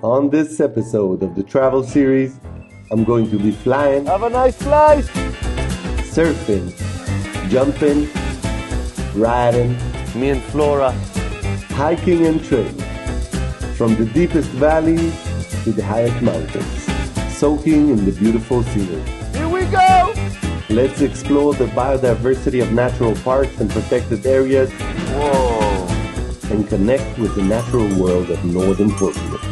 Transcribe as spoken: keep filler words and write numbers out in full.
On this episode of the travel series, I'm going to be flying, Have a nice flight! surfing, jumping, riding, Me and Flora. hiking and training. From the deepest valleys to the highest mountains, soaking in the beautiful scenery. Here we go! Let's explore the biodiversity of natural parks and protected areas Whoa! and connect with the natural world of northern Portugal.